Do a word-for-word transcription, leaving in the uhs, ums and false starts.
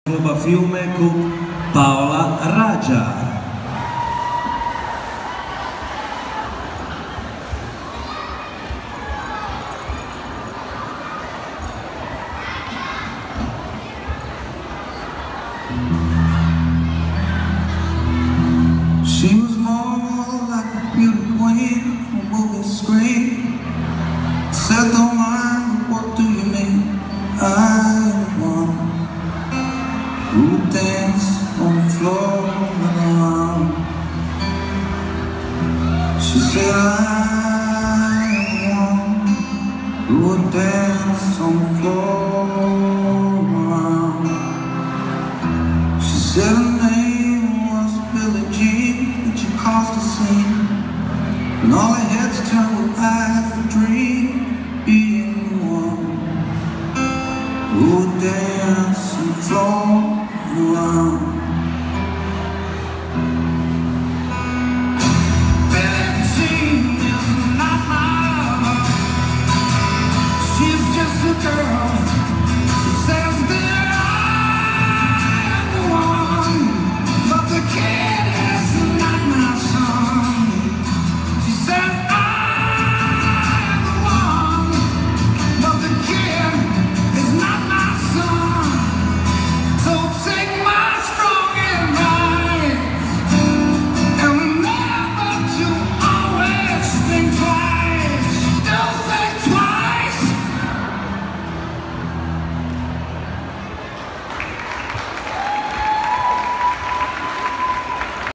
Club Fiume con Paola Raja. She was more like a beauty queen from a movie screen. Said, don't mind, what do you mean? I'm the one who would dance on the floor and around. She said, I am the one who would dance on the floor and around. She said her name was Billie Jean, and she caused a scene, and all her heads turned with eyes that dream, being the one who would dance and floor around. Billie Jean is not my lover, she's just a girl